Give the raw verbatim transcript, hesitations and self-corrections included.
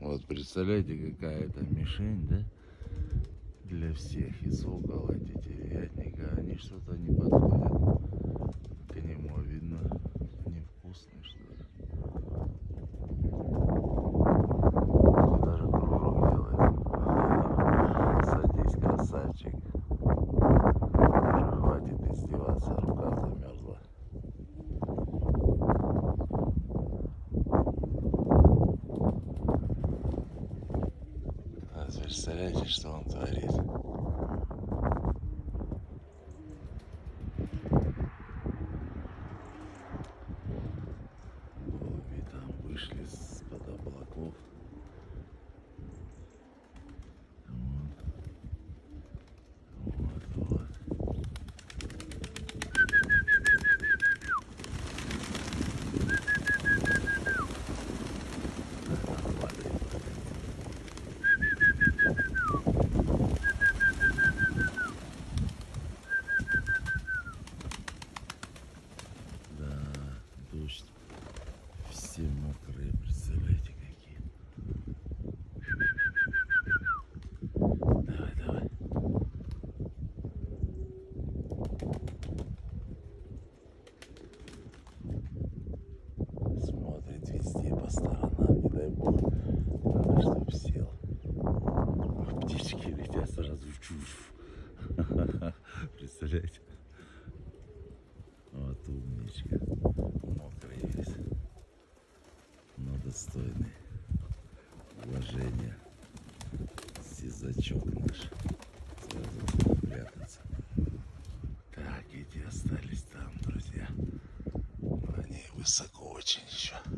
Вот представляете, какая это мишень, да? Для всех. И сокол, эти терятника, они что-то не подходят к нему, видно, невкусный, что ли. Даже кружок делает. Садись, красавчик. Уже хватит издеваться, рука замерзла. А представляете, что он творит? Голуби там вышли с-под облаков. Вот, вот, вот. Да, дождь. Все мокрые, представляете, какие. Давай, давай. Смотрит везде по сторонам, не дай бог, надо, чтоб сел. Ох, птички летят сразу в чушь. Представляете? Вот умничка. Мокрый весь. Но достойный уважения. Сизачок наш. Сразу прятаться. Так, эти остались там, друзья. Они высоко очень еще.